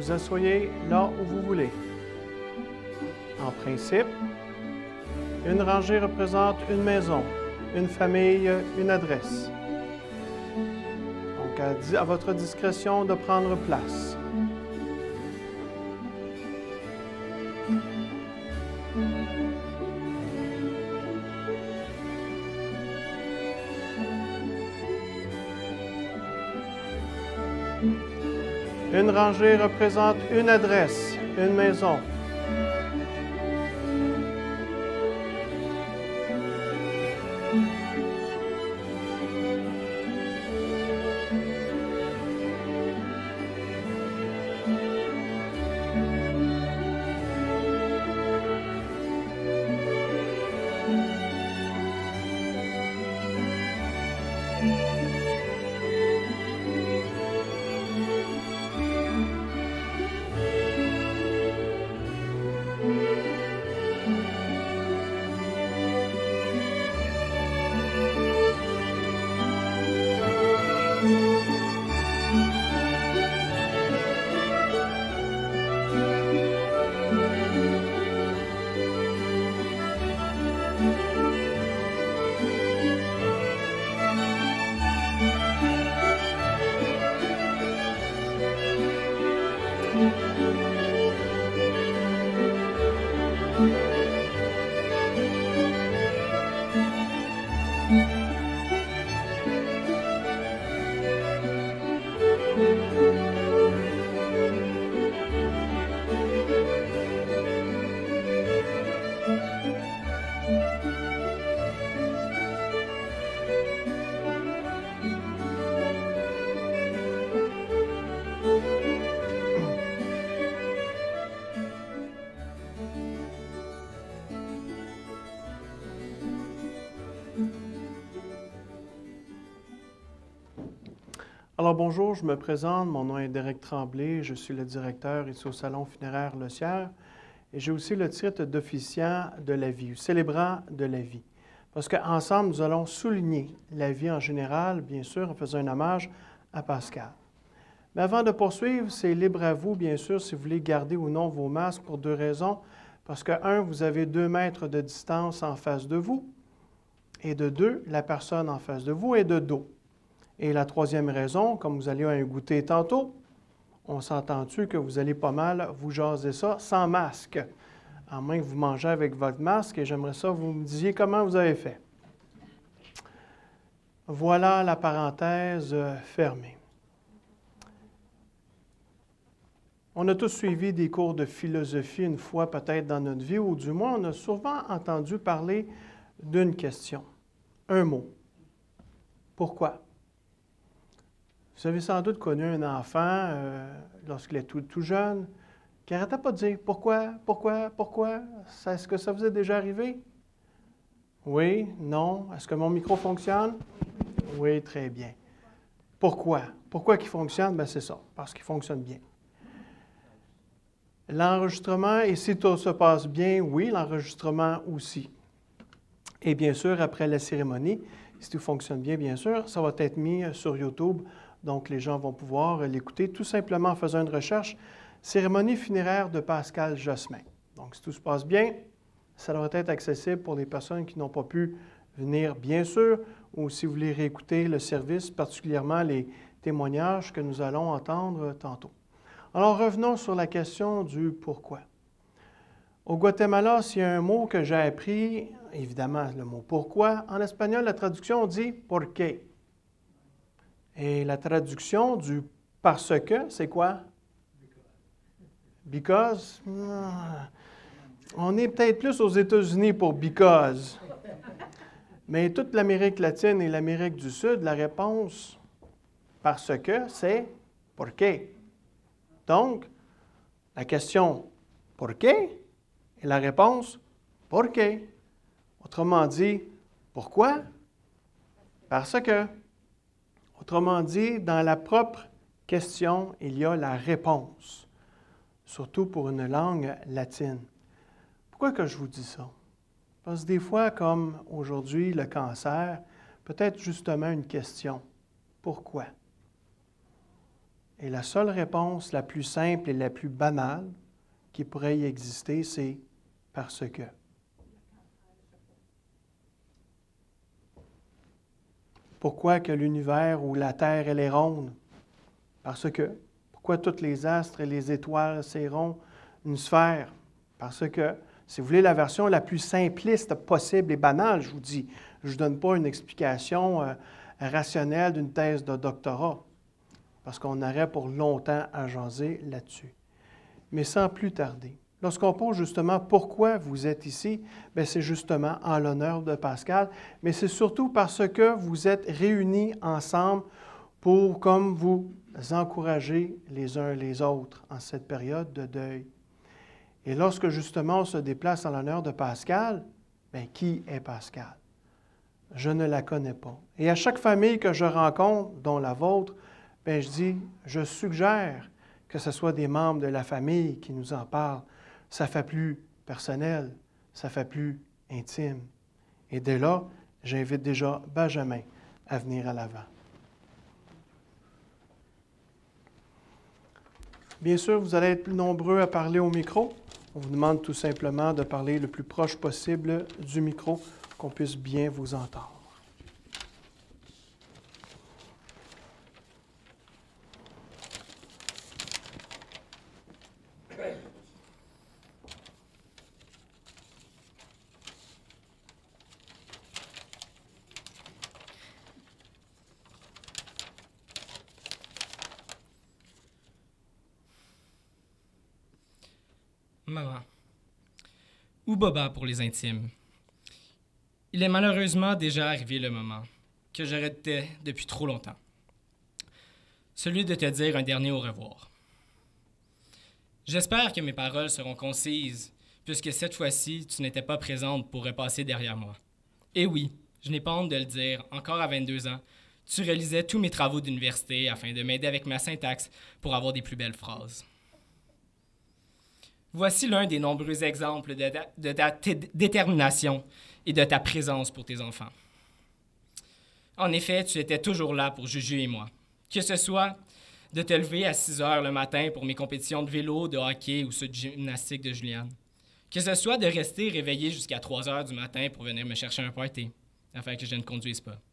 vous asseyez là où vous voulez. En principe, une rangée représente une maison, une famille, une adresse. Donc, à votre discrétion de prendre place. Une rangée représente une adresse, une maison. Alors bonjour, je me présente, mon nom est Derek Tremblay, je suis le directeur ici au Salon funéraire Le Sierre et j'ai aussi le titre d'officiant de la vie, ou célébrant de la vie. Parce qu'ensemble, nous allons souligner la vie en général, bien sûr, en faisant un hommage à Pascal. Mais avant de poursuivre, c'est libre à vous, bien sûr, si vous voulez garder ou non vos masques pour deux raisons. Parce que, un, vous avez 2 mètres de distance en face de vous, et de 2, la personne en face de vous est de dos. Et la troisième raison, comme vous allez à un goûter tantôt, on s'entend-tu que vous allez pas mal vous jaser ça sans masque, à moins que vous mangez avec votre masque, et j'aimerais ça que vous me disiez comment vous avez fait. Voilà la parenthèse fermée. On a tous suivi des cours de philosophie une fois peut-être dans notre vie, ou du moins on a souvent entendu parler d'une question, un mot. Pourquoi? Vous avez sans doute connu un enfant, lorsqu'il est tout jeune, qui n'arrêtait pas de dire « Pourquoi? Pourquoi? Pourquoi? » Est-ce que ça vous est déjà arrivé? Oui? Non? Est-ce que mon micro fonctionne? Oui, très bien. Pourquoi? Pourquoi qu'il fonctionne? Bien, c'est ça, parce qu'il fonctionne bien. L'enregistrement, et si tout se passe bien, oui, l'enregistrement aussi. Et bien sûr, après la cérémonie, si tout fonctionne bien, bien sûr, ça va être mis sur YouTube. Donc, les gens vont pouvoir l'écouter tout simplement en faisant une recherche « Cérémonie funéraire de Pascal Josselin ». Donc, si tout se passe bien, ça devrait être accessible pour les personnes qui n'ont pas pu venir, bien sûr, ou si vous voulez réécouter le service, particulièrement les témoignages que nous allons entendre tantôt. Alors, revenons sur la question du « pourquoi ». Au Guatemala, s'il y a un mot que j'ai appris, évidemment, le mot « pourquoi », en espagnol, la traduction dit « por qué ». Et la traduction du « parce que », c'est quoi? Because. On est peut-être plus aux États-Unis pour because. Mais toute l'Amérique latine et l'Amérique du Sud, la réponse « parce que », c'est « por qué ». Donc, la question « por qué » et la réponse « por qué ». Autrement dit, pourquoi? Parce que. Autrement dit, dans la propre question, il y a la réponse, surtout pour une langue latine. Pourquoi que je vous dis ça? Parce que des fois, comme aujourd'hui, le cancer, peut-être justement une question. Pourquoi? Et la seule réponse la plus simple et la plus banale qui pourrait y exister, c'est parce que. Pourquoi que l'univers ou la Terre, elle est ronde? Parce que. Pourquoi tous les astres et les étoiles seront une sphère? Parce que, si vous voulez la version la plus simpliste possible et banale, je vous dis, je ne vous donne pas une explication rationnelle d'une thèse de doctorat, parce qu'on aurait pour longtemps à jaser là-dessus. Mais sans plus tarder, lorsqu'on pose justement pourquoi vous êtes ici, bien, c'est justement en l'honneur de Pascal, mais c'est surtout parce que vous êtes réunis ensemble pour comme vous encourager les uns les autres en cette période de deuil. Et lorsque justement on se déplace en l'honneur de Pascal, bien, qui est Pascal? Je ne la connais pas. Et à chaque famille que je rencontre, dont la vôtre, bien, je dis, je suggère que ce soit des membres de la famille qui nous en parlent. Ça fait plus personnel, ça fait plus intime. Et dès là, j'invite déjà Benjamin à venir à l'avant. Bien sûr, vous allez être plus nombreux à parler au micro. On vous demande tout simplement de parler le plus proche possible du micro, qu'on puisse bien vous entendre. Maman. Ou Boba pour les intimes. Il est malheureusement déjà arrivé le moment que je redoutais depuis trop longtemps. Celui de te dire un dernier au revoir. J'espère que mes paroles seront concises, puisque cette fois-ci, tu n'étais pas présente pour repasser derrière moi. Et oui, je n'ai pas honte de le dire, encore à 22 ans, tu réalisais tous mes travaux d'université afin de m'aider avec ma syntaxe pour avoir des plus belles phrases. Voici l'un des nombreux exemples de ta détermination et de ta présence pour tes enfants. En effet, tu étais toujours là pour Juju et moi. Que ce soit de te lever à 6 heures le matin pour mes compétitions de vélo, de hockey ou ceux de gymnastique de Juliane. Que ce soit de rester réveillé jusqu'à 3 heures du matin pour venir me chercher un party, afin que je ne conduise pas.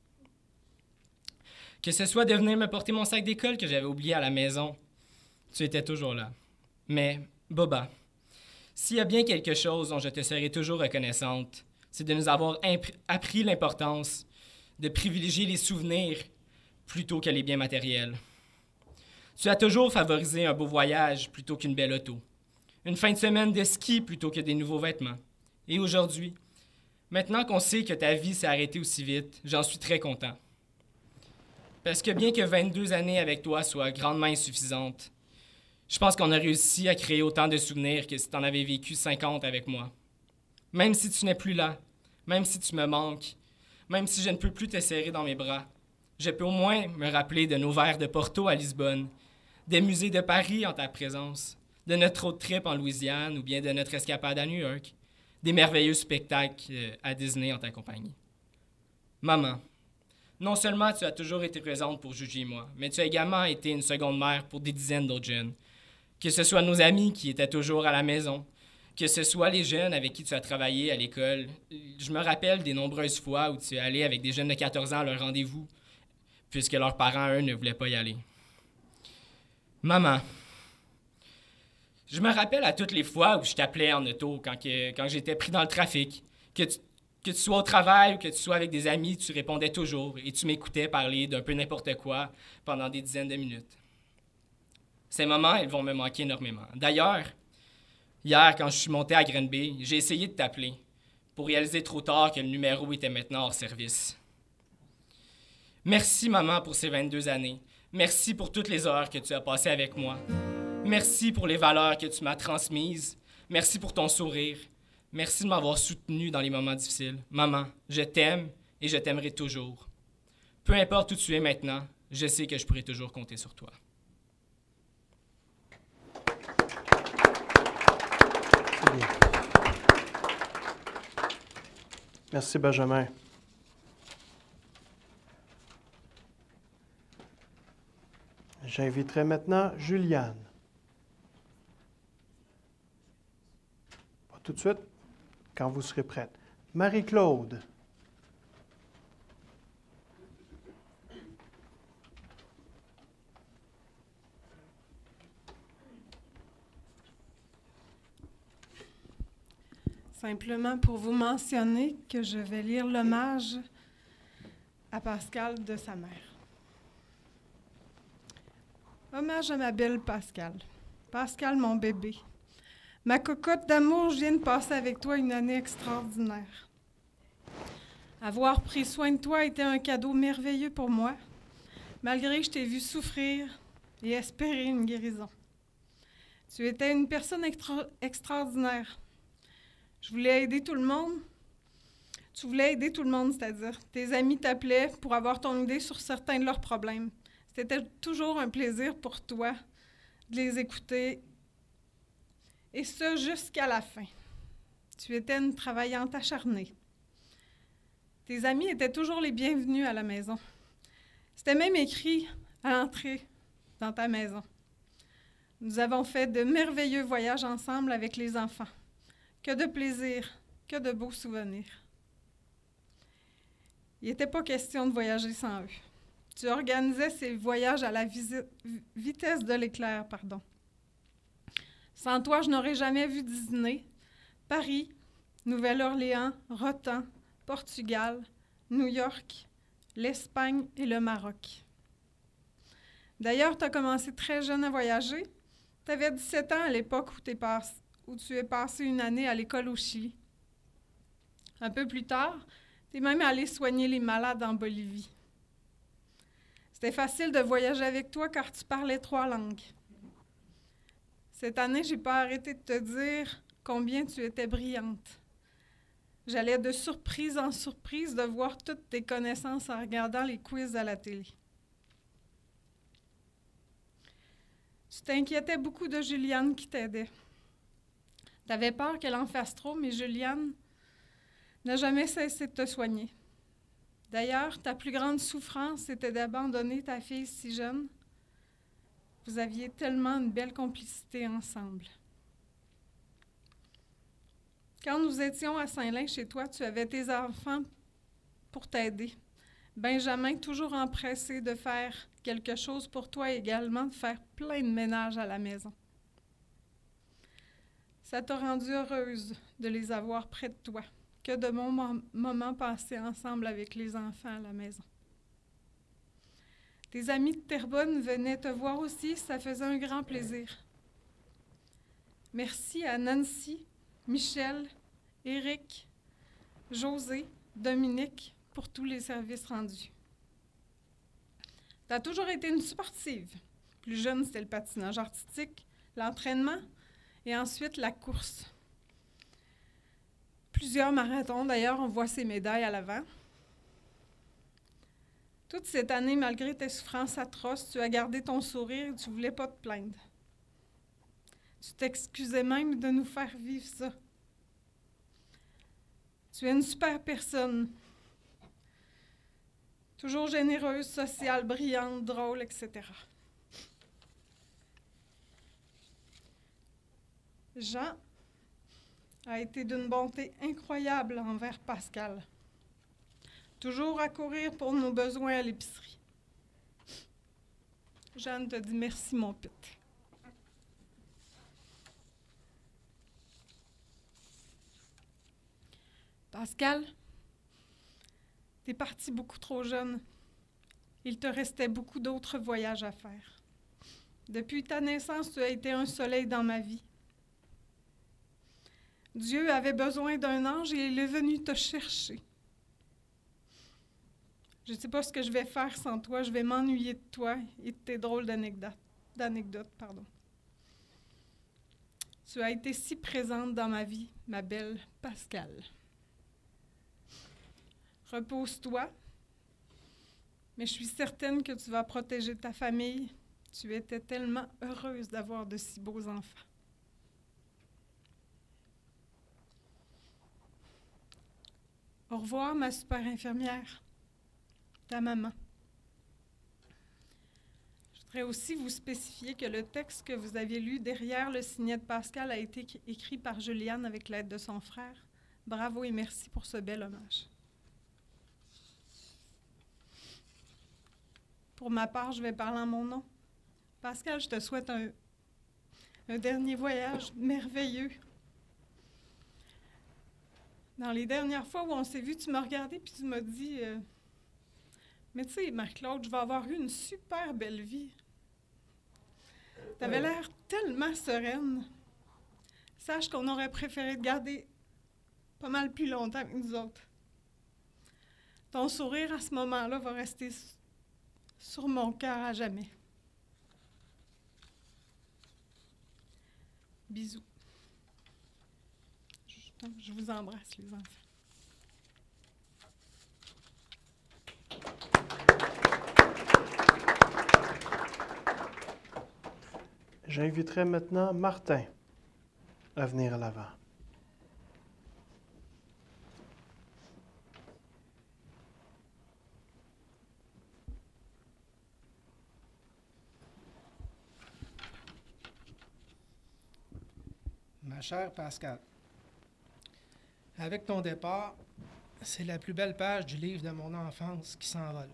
Que ce soit de venir me porter mon sac d'école que j'avais oublié à la maison, tu étais toujours là. Mais, Boba, s'il y a bien quelque chose dont je te serai toujours reconnaissante, c'est de nous avoir appris l'importance de privilégier les souvenirs plutôt que les biens matériels. Tu as toujours favorisé un beau voyage plutôt qu'une belle auto, une fin de semaine de ski plutôt que des nouveaux vêtements. Et aujourd'hui, maintenant qu'on sait que ta vie s'est arrêtée aussi vite, j'en suis très content. Parce que bien que 22 années avec toi soient grandement insuffisantes, je pense qu'on a réussi à créer autant de souvenirs que si tu en avais vécu 50 avec moi. Même si tu n'es plus là, même si tu me manques, même si je ne peux plus te serrer dans mes bras, je peux au moins me rappeler de nos verres de Porto à Lisbonne, des musées de Paris en ta présence, de notre road trip en Louisiane ou bien de notre escapade à New York, des merveilleux spectacles à Disney en ta compagnie. Maman, non seulement tu as toujours été présente pour Juju et moi, mais tu as également été une seconde mère pour des dizaines d'autres jeunes. Que ce soit nos amis qui étaient toujours à la maison, que ce soit les jeunes avec qui tu as travaillé à l'école. Je me rappelle des nombreuses fois où tu es allé avec des jeunes de 14 ans à leur rendez-vous, puisque leurs parents, eux, ne voulaient pas y aller. Maman, je me rappelle à toutes les fois où je t'appelais en auto quand j'étais pris dans le trafic, que tu sois au travail ou que tu sois avec des amis, tu répondais toujours et tu m'écoutais parler d'un peu n'importe quoi pendant des dizaines de minutes. Ces moments, ils vont me manquer énormément. D'ailleurs, hier, quand je suis monté à Granby, j'ai essayé de t'appeler pour réaliser trop tard que le numéro était maintenant hors service. Merci, maman, pour ces 22 années. Merci pour toutes les heures que tu as passées avec moi. Merci pour les valeurs que tu m'as transmises. Merci pour ton sourire. Merci de m'avoir soutenu dans les moments difficiles. Maman, je t'aime et je t'aimerai toujours. Peu importe où tu es maintenant, je sais que je pourrai toujours compter sur toi. Bien. Merci, Benjamin. J'inviterai maintenant Juliane. Pas tout de suite, quand vous serez prête. Marie-Claude. Simplement pour vous mentionner que je vais lire l'hommage à Pascal de sa mère. Hommage à ma belle Pascal. Pascal, mon bébé. Ma cocotte d'amour, je viens de passer avec toi une année extraordinaire. Avoir pris soin de toi était un cadeau merveilleux pour moi, malgré que je t'ai vu souffrir et espérer une guérison. Tu étais une personne extraordinaire. Je voulais aider tout le monde. Tu voulais aider tout le monde, c'est-à-dire tes amis t'appelaient pour avoir ton idée sur certains de leurs problèmes. C'était toujours un plaisir pour toi de les écouter, et ce jusqu'à la fin. Tu étais une travaillante acharnée. Tes amis étaient toujours les bienvenus à la maison. C'était même écrit à l'entrée dans ta maison. Nous avons fait de merveilleux voyages ensemble avec les enfants. Que de plaisir, que de beaux souvenirs. Il n'était pas question de voyager sans eux. Tu organisais ces voyages à la vitesse de l'éclair, pardon. Sans toi, je n'aurais jamais vu Disney, Paris, Nouvelle-Orléans, Rotan, Portugal, New York, l'Espagne et le Maroc. D'ailleurs, tu as commencé très jeune à voyager. Tu avais 17 ans à l'époque où tu es passé une année à l'école au Chili. Un peu plus tard, tu es même allé soigner les malades en Bolivie. C'était facile de voyager avec toi car tu parlais 3 langues. Cette année, je n'ai pas arrêté de te dire combien tu étais brillante. J'allais de surprise en surprise de voir toutes tes connaissances en regardant les quiz à la télé. Tu t'inquiétais beaucoup de Juliane qui t'aidait. Tu avais peur qu'elle en fasse trop, mais Juliane n'a jamais cessé de te soigner. D'ailleurs, ta plus grande souffrance était d'abandonner ta fille si jeune. Vous aviez tellement une belle complicité ensemble. Quand nous étions à Saint-Lin chez toi, tu avais tes enfants pour t'aider. Benjamin, toujours empressé de faire quelque chose pour toi également, de faire plein de ménage à la maison. Ça t'a rendue heureuse de les avoir près de toi. Que de bons moments passés ensemble avec les enfants à la maison. Tes amis de Terrebonne venaient te voir aussi, ça faisait un grand plaisir. Merci à Nancy, Michel, Éric, José, Dominique pour tous les services rendus. Tu as toujours été une sportive. Plus jeune, c'était le patinage artistique, l'entraînement et ensuite la course. Plusieurs marathons, d'ailleurs, on voit ces médailles à l'avant. Toute cette année, malgré tes souffrances atroces, tu as gardé ton sourire et tu ne voulais pas te plaindre. Tu t'excusais même de nous faire vivre ça. Tu es une super personne. Toujours généreuse, sociale, brillante, drôle, etc. Jean a été d'une bonté incroyable envers Pascal. Toujours à courir pour nos besoins à l'épicerie. Jeanne te dit merci, mon pit. Pascal, t'es parti beaucoup trop jeune. Il te restait beaucoup d'autres voyages à faire. Depuis ta naissance, tu as été un soleil dans ma vie. Dieu avait besoin d'un ange et il est venu te chercher. Je ne sais pas ce que je vais faire sans toi. Je vais m'ennuyer de toi et de tes drôles d'anecdotes. Tu as été si présente dans ma vie, ma belle Pascal. Repose-toi, mais je suis certaine que tu vas protéger ta famille. Tu étais tellement heureuse d'avoir de si beaux enfants. Au revoir, ma super infirmière, ta maman. Je J'aimerais aussi vous spécifier que le texte que vous aviez lu derrière le signet de Pascal a été écrit par Juliane avec l'aide de son frère. Bravo et merci pour ce bel hommage. Pour ma part, je vais parler en mon nom. Pascal, je te souhaite un dernier voyage merveilleux. Dans les dernières fois où on s'est vu, tu m'as regardé et tu m'as dit mais tu sais, Marc-Claude, je vais avoir eu une super belle vie. Tu avais l'air tellement sereine. Sache qu'on aurait préféré te garder pas mal plus longtemps que nous autres. Ton sourire à ce moment-là va rester sur mon cœur à jamais. Bisous. Je vous embrasse, les enfants. J'inviterai maintenant Martin à venir à l'avant. Ma chère Pascal, avec ton départ, c'est la plus belle page du livre de mon enfance qui s'envole.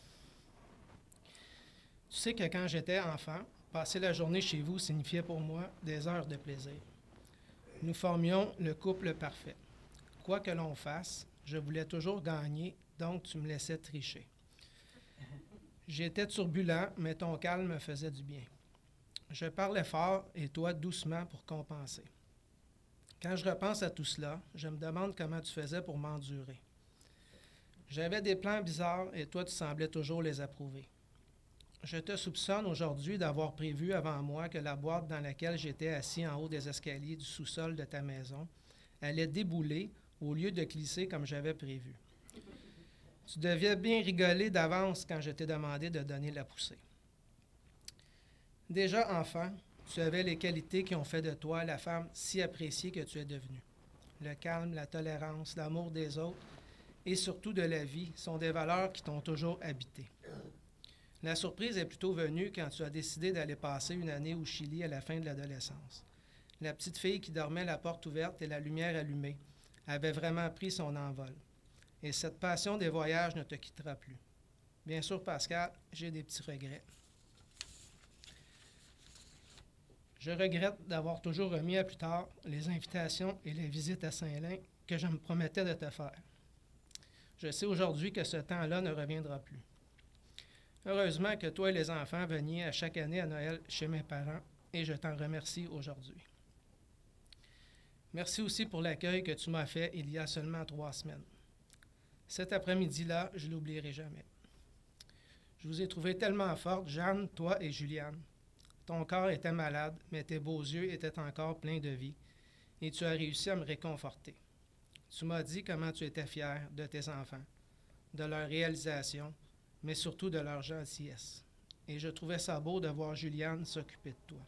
Tu sais que quand j'étais enfant, passer la journée chez vous signifiait pour moi des heures de plaisir. Nous formions le couple parfait. Quoi que l'on fasse, je voulais toujours gagner, donc tu me laissais tricher. J'étais turbulent, mais ton calme me faisait du bien. Je parlais fort et toi doucement pour compenser. Quand je repense à tout cela, je me demande comment tu faisais pour m'endurer. J'avais des plans bizarres et toi tu semblais toujours les approuver. Je te soupçonne aujourd'hui d'avoir prévu avant moi que la boîte dans laquelle j'étais assis en haut des escaliers du sous-sol de ta maison allait débouler au lieu de glisser comme j'avais prévu. Tu devais bien rigoler d'avance quand je t'ai demandé de donner la poussée. Déjà enfant, tu avais les qualités qui ont fait de toi la femme si appréciée que tu es devenue. Le calme, la tolérance, l'amour des autres et surtout de la vie sont des valeurs qui t'ont toujours habité. La surprise est plutôt venue quand tu as décidé d'aller passer une année au Chili à la fin de l'adolescence. La petite fille qui dormait la porte ouverte et la lumière allumée avait vraiment pris son envol. Et cette passion des voyages ne te quittera plus. Bien sûr, Pascal, j'ai des petits regrets. Je regrette d'avoir toujours remis à plus tard les invitations et les visites à Saint-Lin que je me promettais de te faire. Je sais aujourd'hui que ce temps-là ne reviendra plus. Heureusement que toi et les enfants veniez à chaque année à Noël chez mes parents et je t'en remercie aujourd'hui. Merci aussi pour l'accueil que tu m'as fait il y a seulement 3 semaines. Cet après-midi-là, je ne l'oublierai jamais. Je vous ai trouvé tellement forte, Jeanne, toi et Juliane. Ton corps était malade, mais tes beaux yeux étaient encore pleins de vie, et tu as réussi à me réconforter. Tu m'as dit comment tu étais fière de tes enfants, de leur réalisation, mais surtout de leur gentillesse. Et je trouvais ça beau de voir Juliane s'occuper de toi.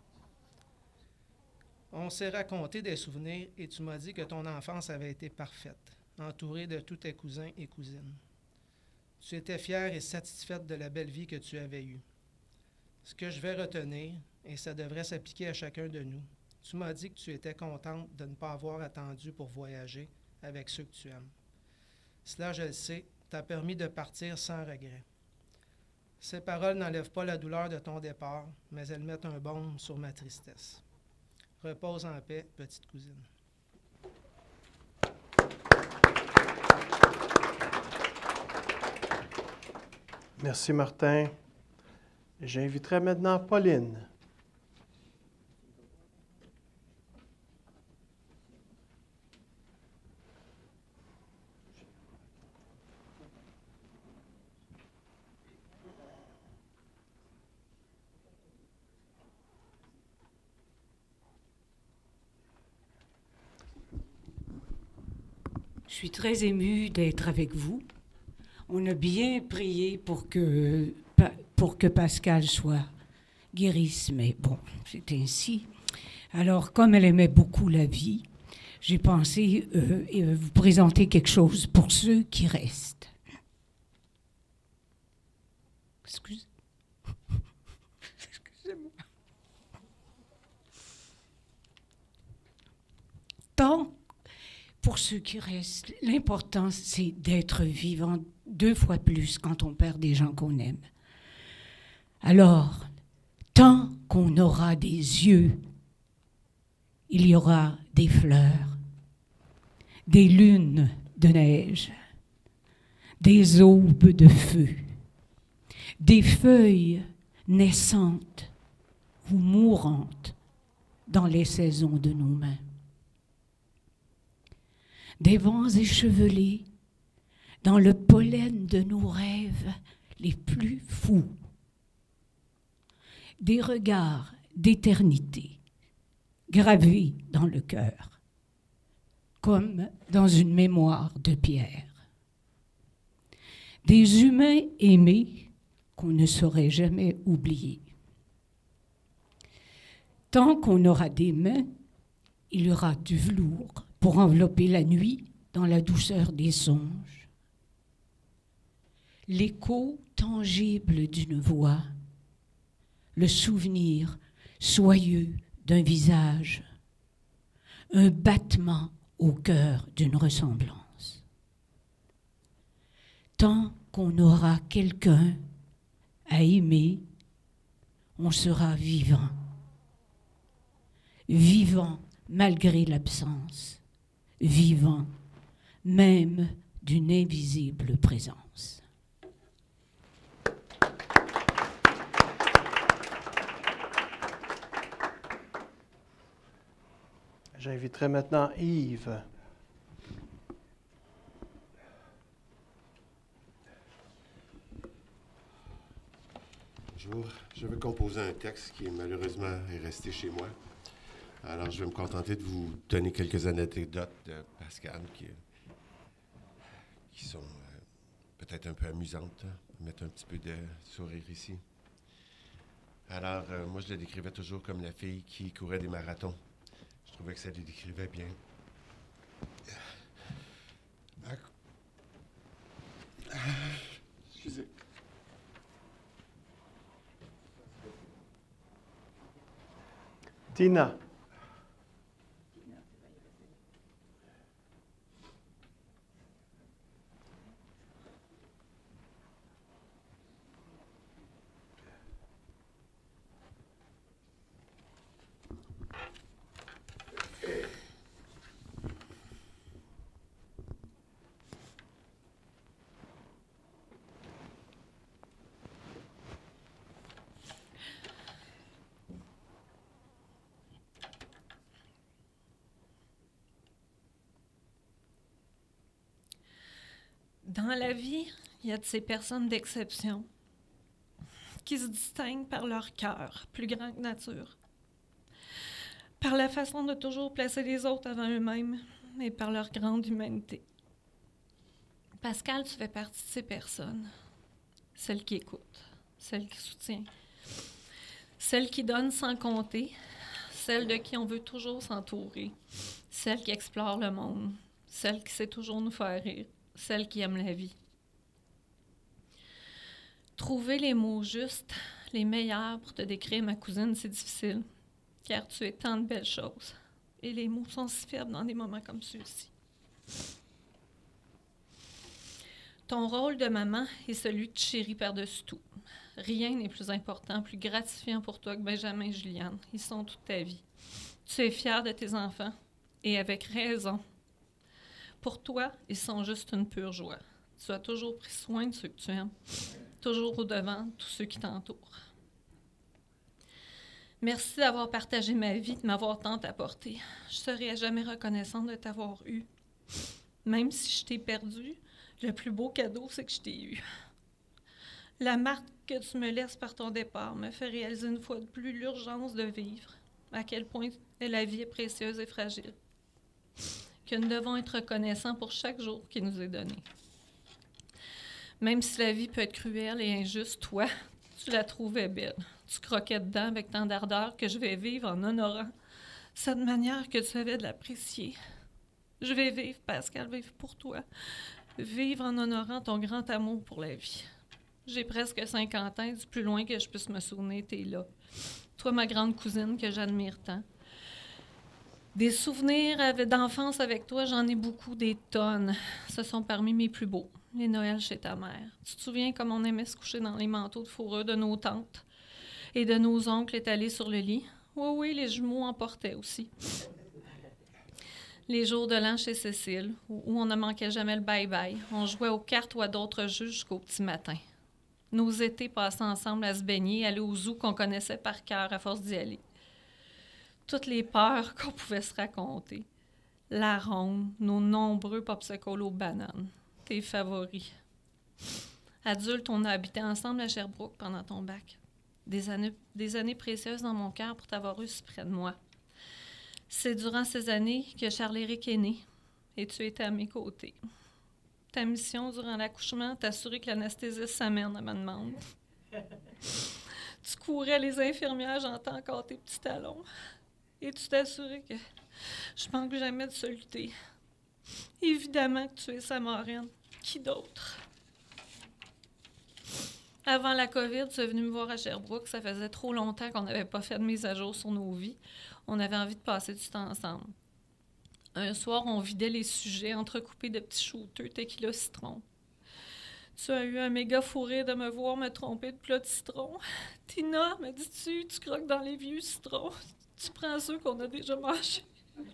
On s'est raconté des souvenirs et tu m'as dit que ton enfance avait été parfaite, entourée de tous tes cousins et cousines. Tu étais fière et satisfaite de la belle vie que tu avais eue. Ce que je vais retenir, et ça devrait s'appliquer à chacun de nous, tu m'as dit que tu étais contente de ne pas avoir attendu pour voyager avec ceux que tu aimes. Cela, je le sais, t'a permis de partir sans regret. Ces paroles n'enlèvent pas la douleur de ton départ, mais elles mettent un baume sur ma tristesse. Repose en paix, petite cousine. Merci, Martin. J'inviterai maintenant Pauline. Je suis très émue d'être avec vous. On a bien prié pour que Pascal soit guérisse, mais bon, c'est ainsi. Alors, comme elle aimait beaucoup la vie, j'ai pensé vous présenter quelque chose pour ceux qui restent. Excusez. Pour ceux qui restent, l'important, c'est d'être vivant 2 fois plus quand on perd des gens qu'on aime. Alors, tant qu'on aura des yeux, il y aura des fleurs, des lunes de neige, des aubes de feu, des feuilles naissantes ou mourantes dans les saisons de nos mains, des vents échevelés dans le pollen de nos rêves les plus fous, des regards d'éternité gravés dans le cœur, comme dans une mémoire de pierre. Des humains aimés qu'on ne saurait jamais oublier. Tant qu'on aura des mains, il y aura du velours pour envelopper la nuit dans la douceur des songes. L'écho tangible d'une voix, le souvenir soyeux d'un visage, un battement au cœur d'une ressemblance. Tant qu'on aura quelqu'un à aimer, on sera vivant. Vivant malgré l'absence, vivant même d'une invisible présence. J'inviterai maintenant Yves. Bonjour, je veux composer un texte qui malheureusement est resté chez moi. Alors je vais me contenter de vous donner quelques anecdotes de Pascal qui sont peut-être un peu amusantes, mettre un petit peu de sourire ici. Alors moi je le décrivais toujours comme la fille qui courait des marathons. Je trouvais que ça le décrivait bien. Excusez. Tina. Dans la vie, il y a de ces personnes d'exception qui se distinguent par leur cœur, plus grand que nature, par la façon de toujours placer les autres avant eux-mêmes et par leur grande humanité. Pascal, tu fais partie de ces personnes, celles qui écoutent, celles qui soutiennent, celles qui donnent sans compter, celles de qui on veut toujours s'entourer, celles qui explorent le monde, celles qui sait toujours nous faire rire, celle qui aime la vie. Trouver les mots justes, les meilleurs pour te décrire ma cousine, c'est difficile, car tu es tant de belles choses. Et les mots sont si faibles dans des moments comme ceux-ci. Ton rôle de maman est celui de chérie par-dessus tout. Rien n'est plus important, plus gratifiant pour toi que Benjamin et Juliane. Ils sont toute ta vie. Tu es fière de tes enfants, et avec raison. Pour toi, ils sont juste une pure joie. Tu as toujours pris soin de ceux que tu aimes, toujours au-devant de tous ceux qui t'entourent. Merci d'avoir partagé ma vie, de m'avoir tant apporté. Je serai à jamais reconnaissante de t'avoir eu. Même si je t'ai perdu, le plus beau cadeau, c'est que je t'ai eu. La marque que tu me laisses par ton départ me fait réaliser une fois de plus l'urgence de vivre, à quel point la vie est précieuse et fragile. Que nous devons être reconnaissants pour chaque jour qui nous est donné. Même si la vie peut être cruelle et injuste, toi, tu la trouvais belle. Tu croquais dedans avec tant d'ardeur que je vais vivre en honorant cette manière que tu avais de l'apprécier. Je vais vivre, Pascal, vivre pour toi. Vivre en honorant ton grand amour pour la vie. J'ai presque 50 ans, du plus loin que je puisse me souvenir, t'es là. Toi, ma grande cousine que j'admire tant. Des souvenirs d'enfance avec toi, j'en ai beaucoup, des tonnes. Ce sont parmi mes plus beaux, les Noëls chez ta mère. Tu te souviens comme on aimait se coucher dans les manteaux de fourrure de nos tantes et de nos oncles étalés sur le lit? Oui, oui, les jumeaux en portaient aussi. Les jours de l'an chez Cécile, où on ne manquait jamais le bye-bye. On jouait aux cartes ou à d'autres jeux jusqu'au petit matin. Nos étés passés ensemble à se baigner, aller au zoo qu'on connaissait par cœur à force d'y aller. Toutes les peurs qu'on pouvait se raconter. La ronde, nos nombreux popsicles aux bananes. Tes favoris. Adultes, on a habité ensemble à Sherbrooke pendant ton bac. Des années précieuses dans mon cœur pour t'avoir eu si près de moi. C'est durant ces années que Charles-Éric est né et tu étais à mes côtés. Ta mission durant l'accouchement, t'assurer que l'anesthésiste s'amène à ma demande. Tu courais les infirmières, j'entends encore tes petits talons. Et tu t'assurais que je manque jamais de soluté. Évidemment que tu es sa marraine. Qui d'autre? Avant la COVID, tu es venu me voir à Sherbrooke. Ça faisait trop longtemps qu'on n'avait pas fait de mise à jour sur nos vies. On avait envie de passer du temps ensemble. Un soir, on vidait les sujets entrecoupés de petits shooters tequila citron. Tu as eu un méga fou rire de me voir me tromper de plat de citron. Tina, me dis-tu, tu croques dans les vieux citrons. Tu prends ceux qu'on a déjà mangés.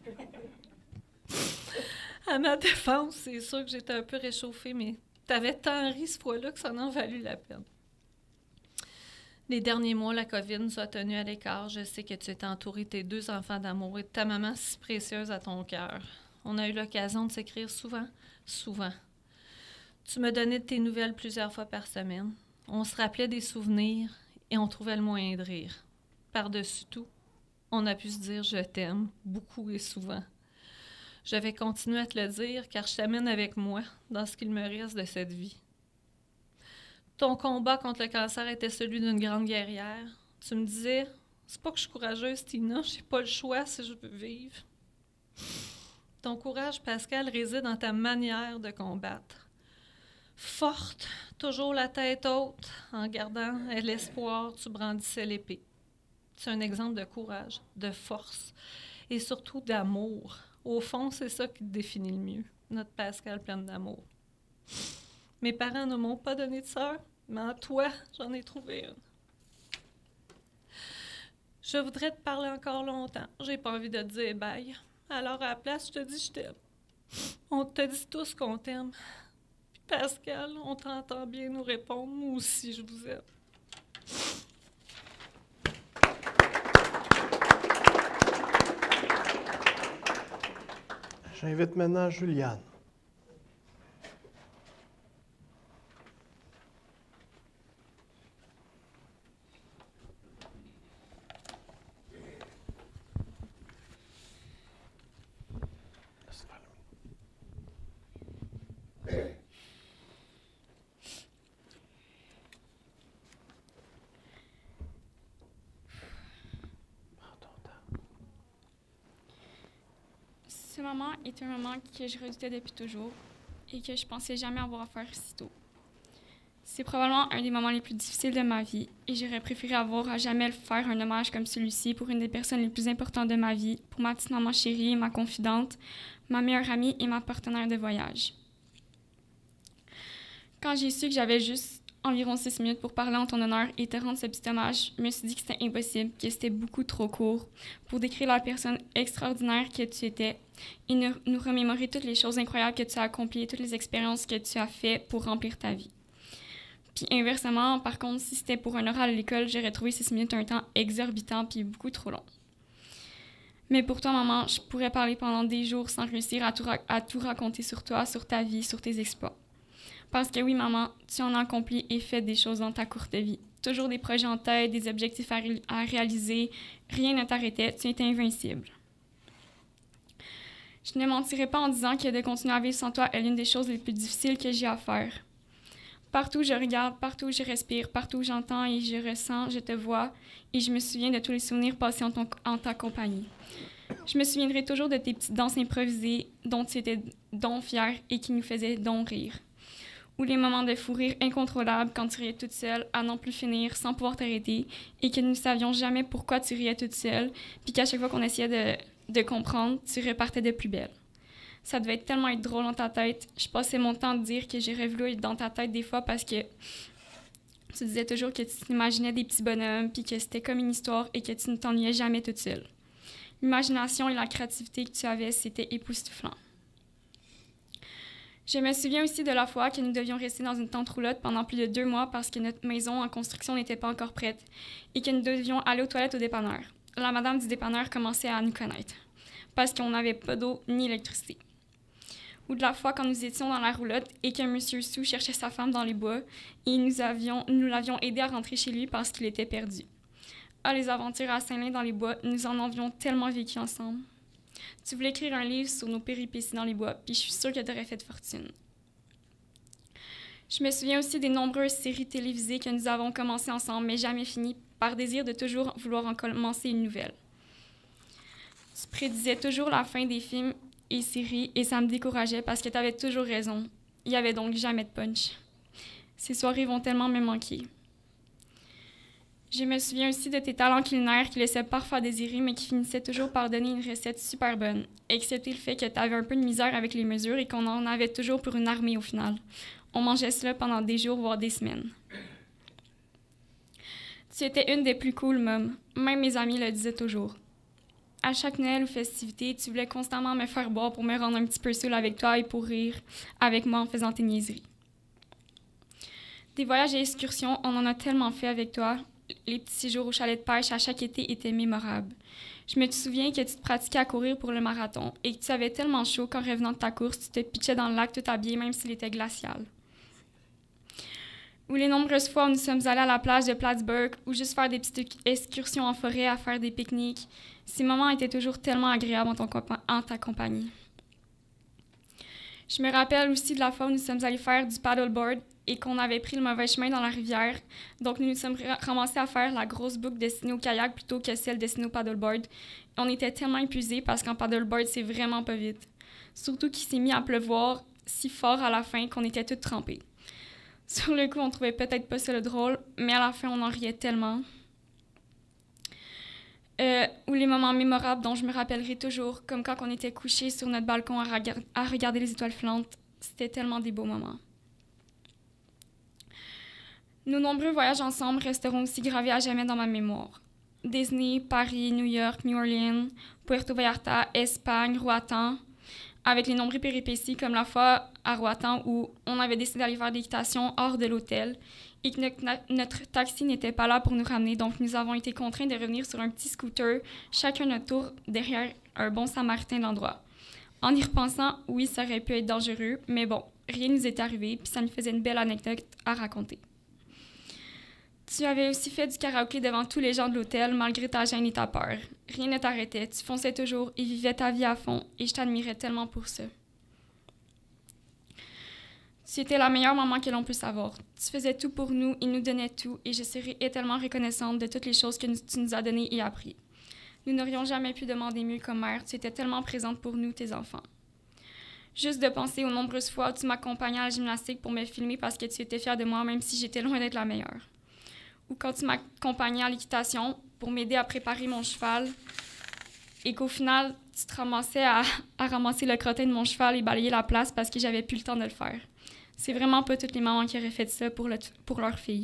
À ma défense, c'est sûr que j'étais un peu réchauffée, mais t'avais tant ri ce fois-là que ça en valut la peine. Les derniers mois, la COVID nous a tenus à l'écart. Je sais que tu étais entourée de tes 2 enfants d'amour et de ta maman si précieuse à ton cœur. On a eu l'occasion de s'écrire souvent, souvent. Tu me donnais de tes nouvelles plusieurs fois par semaine. On se rappelait des souvenirs et on trouvait le moyen de rire. Par-dessus tout, on a pu se dire « je t'aime » beaucoup et souvent. Je vais continuer à te le dire car je t'amène avec moi dans ce qu'il me reste de cette vie. Ton combat contre le cancer était celui d'une grande guerrière. Tu me disais, c'est pas que je suis courageuse, Tina, j'ai pas le choix si je veux vivre. Ton courage, Pascal, réside dans ta manière de combattre. Forte, toujours la tête haute, en gardant l'espoir, tu brandissais l'épée. C'est un exemple de courage, de force et surtout d'amour. Au fond, c'est ça qui te définit le mieux, notre Pascal pleine d'amour. Mes parents ne m'ont pas donné de sœur, mais en toi, j'en ai trouvé une. Je voudrais te parler encore longtemps. J'ai pas envie de te dire bye. Alors, à la place, je te dis je t'aime. On te dit tous qu'on t'aime. Puis Pascal, on t'entend bien nous répondre. Moi aussi, je vous aime. J'invite maintenant Juliane. Ce moment est un moment que je redoutais depuis toujours et que je pensais jamais avoir à faire si tôt. C'est probablement un des moments les plus difficiles de ma vie et j'aurais préféré avoir à jamais faire un hommage comme celui-ci pour une des personnes les plus importantes de ma vie, pour ma petite maman chérie, ma confidente, ma meilleure amie et ma partenaire de voyage. Quand j'ai su que j'avais juste environ 6 minutes pour parler en ton honneur et te rendre ce petit hommage, je me suis dit que c'était impossible, que c'était beaucoup trop court pour décrire la personne extraordinaire que tu étais et nous remémorer toutes les choses incroyables que tu as accomplies, toutes les expériences que tu as faites pour remplir ta vie. Puis inversement, par contre, si c'était pour un oral à l'école, j'aurais trouvé 6 minutes un temps exorbitant puis beaucoup trop long. Mais pour toi, maman, je pourrais parler pendant des jours sans réussir à tout raconter sur toi, sur ta vie, sur tes exploits. Parce que oui, maman, tu en as accompli et fait des choses dans ta courte vie. Toujours des projets en tête, des objectifs à réaliser. Rien ne t'arrêtait, tu étais invincible. Je ne mentirais pas en disant que de continuer à vivre sans toi est l'une des choses les plus difficiles que j'ai à faire. Partout où je regarde, partout où je respire, partout où j'entends et je ressens, je te vois et je me souviens de tous les souvenirs passés en ta compagnie. Je me souviendrai toujours de tes petites danses improvisées dont tu étais donc fière et qui nous faisaient donc rire. Ou les moments de fou rire incontrôlables quand tu riais toute seule à n'en plus finir sans pouvoir t'arrêter et que nous ne savions jamais pourquoi tu riais toute seule puis qu'à chaque fois qu'on essayait de comprendre, tu repartais de plus belle. Ça devait tellement être drôle dans ta tête. Je passais mon temps à te dire que j'aurais voulu être dans ta tête des fois parce que tu disais toujours que tu t'imaginais des petits bonhommes, puis que c'était comme une histoire et que tu ne t'ennuyais jamais toute seule. L'imagination et la créativité que tu avais, c'était époustouflant. Je me souviens aussi de la fois que nous devions rester dans une tente roulotte pendant plus de 2 mois parce que notre maison en construction n'était pas encore prête et que nous devions aller aux toilettes au dépanneur. La madame du dépanneur commençait à nous connaître parce qu'on n'avait pas d'eau ni d'électricité. Ou de la fois quand nous étions dans la roulotte et que M. Sou cherchait sa femme dans les bois et nous l'avions aidé à rentrer chez lui parce qu'il était perdu. Ah, les aventures à Saint-Lin dans les bois, nous en avions tellement vécu ensemble. Tu voulais écrire un livre sur nos péripéties dans les bois, puis je suis sûre que tu aurais fait fortune. Je me souviens aussi des nombreuses séries télévisées que nous avons commencées ensemble, mais jamais finies, par désir de toujours vouloir en commencer une nouvelle. Tu prédisais toujours la fin des films et séries, et ça me décourageait parce que tu avais toujours raison. Il n'y avait donc jamais de punch. Ces soirées vont tellement me manquer. Je me souviens aussi de tes talents culinaires qui laissaient parfois désirer, mais qui finissaient toujours par donner une recette super bonne, excepté le fait que tu avais un peu de misère avec les mesures et qu'on en avait toujours pour une armée au final. On mangeait cela pendant des jours, voire des semaines. Tu étais une des plus cool mômes. Même mes amis le disaient toujours. À chaque Noël ou festivité, tu voulais constamment me faire boire pour me rendre un petit peu saoule avec toi et pour rire avec moi en faisant tes niaiseries. Des voyages et excursions, on en a tellement fait avec toi. Les petits séjours au chalet de pêche à chaque été étaient mémorables. Je me souviens que tu te pratiquais à courir pour le marathon et que tu avais tellement chaud qu'en revenant de ta course, tu te pitchais dans le lac tout habillé, même s'il était glacial. Ou les nombreuses fois où nous sommes allés à la plage de Plattsburgh ou juste faire des petites excursions en forêt à faire des pique-niques. Ces moments étaient toujours tellement agréables en ta compagnie. Je me rappelle aussi de la fois où nous sommes allés faire du paddleboard et qu'on avait pris le mauvais chemin dans la rivière. Donc, nous nous sommes ramassés à faire la grosse boucle destinée au kayak plutôt que celle destinée au paddleboard. Et on était tellement épuisés parce qu'en paddleboard, c'est vraiment pas vite. Surtout qu'il s'est mis à pleuvoir si fort à la fin qu'on était toutes trempées. Sur le coup, on trouvait peut-être pas ça le drôle, mais à la fin, on en riait tellement. Ou les moments mémorables dont je me rappellerai toujours, comme quand on était couchés sur notre balcon à regarder les étoiles filantes. C'était tellement des beaux moments. Nos nombreux voyages ensemble resteront aussi gravés à jamais dans ma mémoire. Disney, Paris, New York, New Orleans, Puerto Vallarta, Espagne, Roatan, avec les nombreux péripéties comme la fois à Roatan où on avait décidé d'aller faire des équitations hors de l'hôtel et que notre taxi n'était pas là pour nous ramener, donc nous avons été contraints de revenir sur un petit scooter, chacun notre tour, derrière un bon samaritain de l'endroit. En y repensant, oui, ça aurait pu être dangereux, mais bon, rien ne nous est arrivé, puis ça nous faisait une belle anecdote à raconter. Tu avais aussi fait du karaoké devant tous les gens de l'hôtel, malgré ta gêne et ta peur. Rien ne t'arrêtait, tu fonçais toujours et vivais ta vie à fond, et je t'admirais tellement pour ça. Tu étais la meilleure maman que l'on puisse avoir. Tu faisais tout pour nous et nous donnais tout, et je serais éternellement reconnaissante de toutes les choses que tu nous as données et appris. Nous n'aurions jamais pu demander mieux comme mère, tu étais tellement présente pour nous, tes enfants. Juste de penser aux nombreuses fois où tu m'accompagnais à la gymnastique pour me filmer parce que tu étais fière de moi, même si j'étais loin d'être la meilleure. Ou quand tu m'accompagnais à l'équitation pour m'aider à préparer mon cheval et qu'au final, tu te ramassais à ramasser le crottin de mon cheval et balayer la place parce que j'avais plus le temps de le faire. C'est vraiment pas toutes les mamans qui auraient fait ça pour leur fille.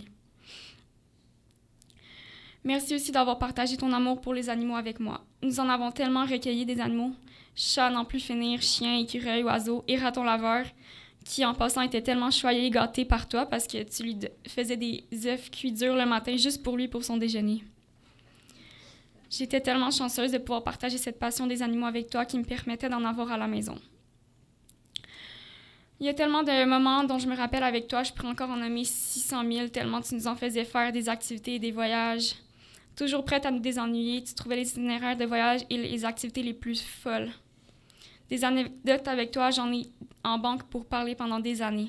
Merci aussi d'avoir partagé ton amour pour les animaux avec moi. Nous en avons tellement recueilli des animaux, chats n'en plus finir, chiens, écureuils, oiseaux et ratons laveurs, qui en passant était tellement choyé et gâté par toi parce que tu lui faisais des œufs cuits durs le matin juste pour lui pour son déjeuner. J'étais tellement chanceuse de pouvoir partager cette passion des animaux avec toi qui me permettait d'en avoir à la maison. Il y a tellement de moments dont je me rappelle avec toi, je pourrais encore en nommer 600 000 tellement tu nous en faisais faire des activités et des voyages. Toujours prête à nous désennuyer, tu trouvais les itinéraires de voyage et les activités les plus folles. Des anecdotes avec toi, j'en ai en banque pour parler pendant des années.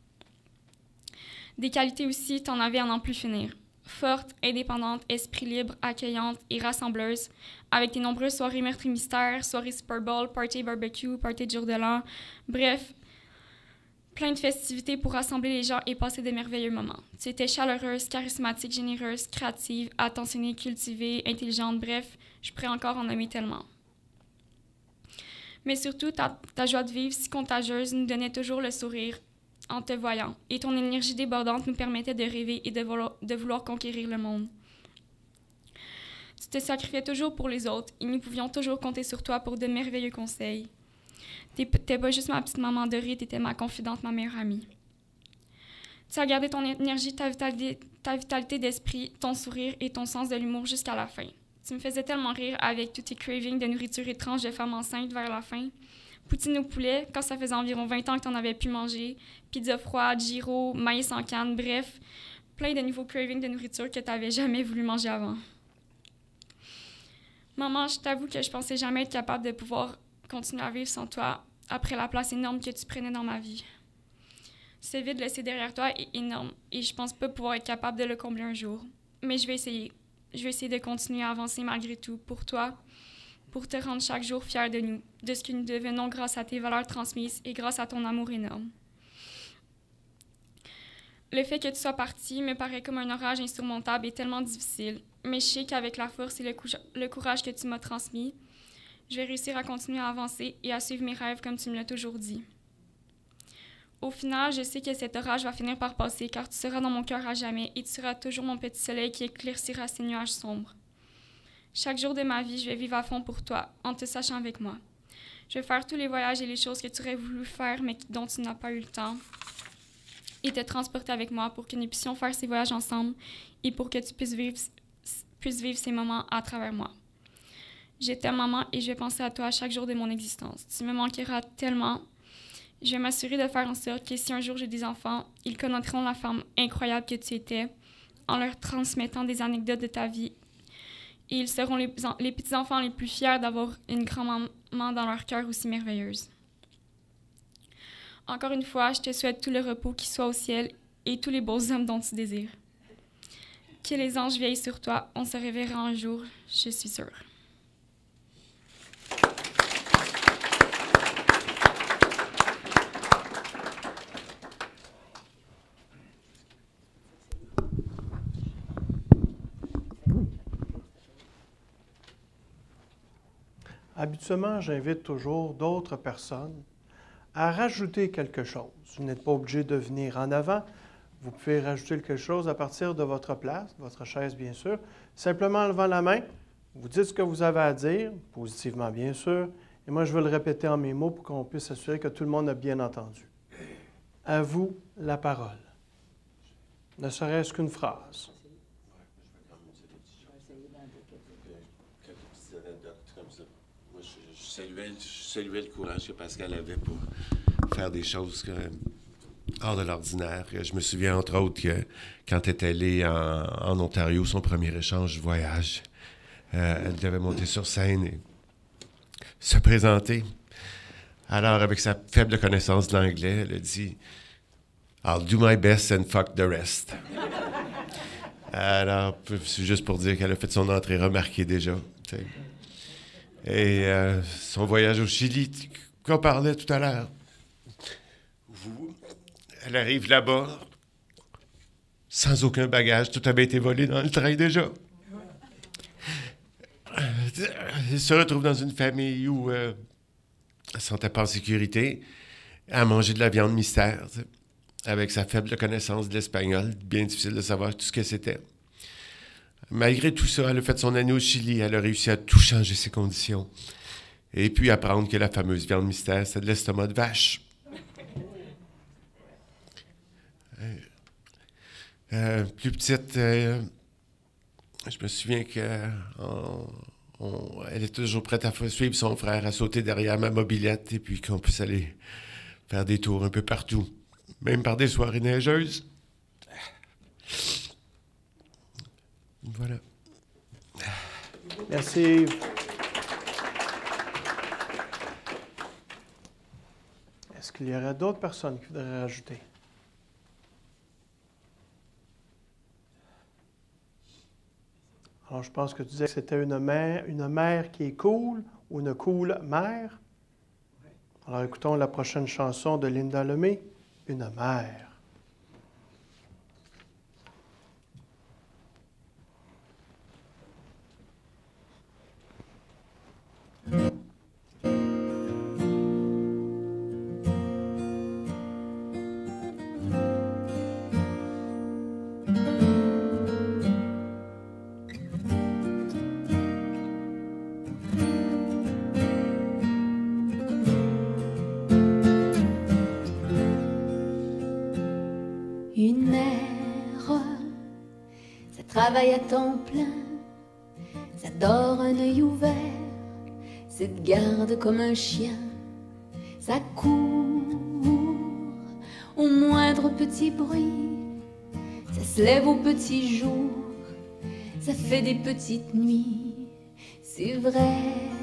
Des qualités aussi, t'en avais à n'en plus finir. Forte, indépendante, esprit libre, accueillante et rassembleuse, avec tes nombreuses soirées meurtres et mystères, soirées Super Bowl, party barbecue, party de jour de l'an, bref, plein de festivités pour rassembler les gens et passer de merveilleux moments. Tu étais chaleureuse, charismatique, généreuse, créative, attentionnée, cultivée, intelligente, bref, je pourrais encore en nommer tellement. Mais surtout, ta joie de vivre si contagieuse nous donnait toujours le sourire en te voyant. Et ton énergie débordante nous permettait de rêver et de vouloir conquérir le monde. Tu te sacrifiais toujours pour les autres et nous pouvions toujours compter sur toi pour de merveilleux conseils. T'es pas juste ma petite maman dorée, t'étais ma confidente, ma meilleure amie. Tu as gardé ton énergie, ta vitalité d'esprit, ton sourire et ton sens de l'humour jusqu'à la fin. Tu me faisais tellement rire avec tous tes cravings de nourriture étrange de femme enceinte vers la fin. Poutine au poulet, quand ça faisait environ 20 ans que t'en avais pu manger. Pizza froide, gyro, maïs en canne, bref, plein de nouveaux cravings de nourriture que t'avais jamais voulu manger avant. Maman, je t'avoue que je pensais jamais être capable de pouvoir continuer à vivre sans toi après la place énorme que tu prenais dans ma vie. Ce vide laissé derrière toi est énorme et je pense pas pouvoir être capable de le combler un jour. Mais je vais essayer. Je vais essayer de continuer à avancer malgré tout pour toi, pour te rendre chaque jour fier de nous, de ce que nous devenons grâce à tes valeurs transmises et grâce à ton amour énorme. Le fait que tu sois parti me paraît comme un orage insurmontable et tellement difficile, mais je sais qu'avec la force et le courage que tu m'as transmis, je vais réussir à continuer à avancer et à suivre mes rêves comme tu me l'as toujours dit. Au final, je sais que cet orage va finir par passer car tu seras dans mon cœur à jamais et tu seras toujours mon petit soleil qui éclaircira ces nuages sombres. Chaque jour de ma vie, je vais vivre à fond pour toi, en te sachant avec moi. Je vais faire tous les voyages et les choses que tu aurais voulu faire mais dont tu n'as pas eu le temps et te transporter avec moi pour que nous puissions faire ces voyages ensemble et pour que tu puisses vivre ces moments à travers moi. Je t'aime, maman, et je vais penser à toi chaque jour de mon existence. Tu me manqueras tellement. Je vais m'assurer de faire en sorte que si un jour j'ai des enfants, ils connaîtront la femme incroyable que tu étais en leur transmettant des anecdotes de ta vie. Et ils seront les petits-enfants les plus fiers d'avoir une grand-maman dans leur cœur aussi merveilleuse. Encore une fois, je te souhaite tout le repos qui soit au ciel et tous les beaux hommes dont tu désires. Que les anges veillent sur toi, on se reverra un jour, je suis sûre. Habituellement, j'invite toujours d'autres personnes à rajouter quelque chose. Vous n'êtes pas obligé de venir en avant. Vous pouvez rajouter quelque chose à partir de votre place, votre chaise bien sûr. Simplement en levant la main, vous dites ce que vous avez à dire, positivement bien sûr, et moi je vais le répéter en mes mots pour qu'on puisse s'assurer que tout le monde a bien entendu. À vous la parole. Ne serait-ce qu'une phrase. Je saluais le courage que Pascal avait pour faire des choses hors de l'ordinaire. Je me souviens, entre autres, que quand elle est allée en Ontario, son premier échange voyage, elle devait monter sur scène et se présenter. Alors, avec sa faible connaissance de l'anglais, elle a dit « I'll do my best and fuck the rest ». Alors, c'est juste pour dire qu'elle a fait son entrée remarquée déjà. T'sais. Et son voyage au Chili, qu'on parlait tout à l'heure. Elle arrive là-bas, sans aucun bagage, tout avait été volé dans le train déjà. Elle se retrouve dans une famille où elle ne se sentait pas en sécurité, à manger de la viande mystère, avec sa faible connaissance de l'espagnol, bien difficile de savoir tout ce que c'était. Malgré tout ça, elle a fait son année au Chili, elle a réussi à tout changer ses conditions. Et puis apprendre que la fameuse viande mystère, c'est de l'estomac de vache. Plus petite, je me souviens qu'elle est toujours prête à suivre son frère, à sauter derrière ma mobilette et puis qu'on puisse aller faire des tours un peu partout, même par des soirées neigeuses. Voilà. Merci. Est-ce qu'il y aurait d'autres personnes qui voudraient rajouter? Alors, je pense que tu disais que c'était une mère qui est cool ou une cool mère. Alors, écoutons la prochaine chanson de Linda Lemay, Une mère. travaille à temps plein, ça dort un œil ouvert, ça te garde comme un chien, ça court au moindre petit bruit, ça se lève au petit jour, ça fait des petites nuits, c'est vrai,